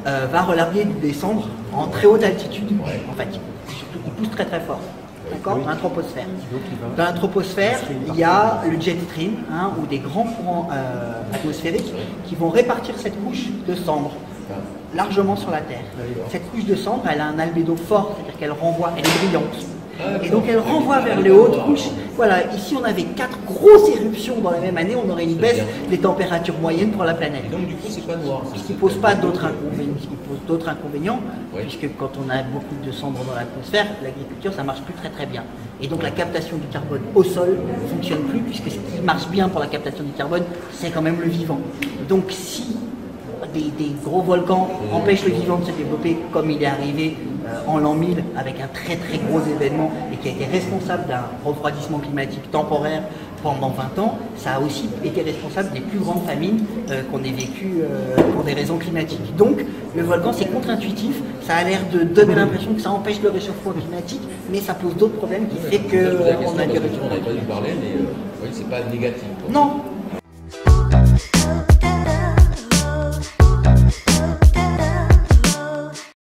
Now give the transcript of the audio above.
va relarguer des cendres en très haute altitude. En fait, surtout qu'il pousse très très fort. D'accord, dans la troposphère. Dans la troposphère, il y a le jet stream, ou des grands courants atmosphériques qui vont répartir cette couche de cendres largement sur la Terre. Cette couche de cendres, elle a un albédo fort, c'est-à-dire qu'elle renvoie, elle est brillante. Et donc elle renvoie vers les hautes couches. Voilà, ici on avait 4 grosses éruptions dans la même année, on aurait une baisse des températures moyennes pour la planète. Et donc du coup c'est pas noir. Ce qui ne pose pas d'autres inconvénients, puisque quand on a beaucoup de cendres dans l'atmosphère, l'agriculture ça marche plus très très bien. Et donc la captation du carbone au sol ne fonctionne plus, puisque ce qui marche bien pour la captation du carbone, c'est quand même le vivant. Donc si des gros volcans empêchent le vivant de se développer comme il est arrivé en l'an 1000 avec un très très gros événement et qui a été responsable d'un refroidissement climatique temporaire pendant 20 ans, ça a aussi été responsable des plus grandes famines qu'on ait vécues pour des raisons climatiques. Donc le volcan c'est contre-intuitif, ça a l'air de donner l'impression que ça empêche le réchauffement climatique, mais ça pose d'autres problèmes qui fait qu'on a des réchauffements. On n'avait pas dû parler, mais c'est pas négatif. Non,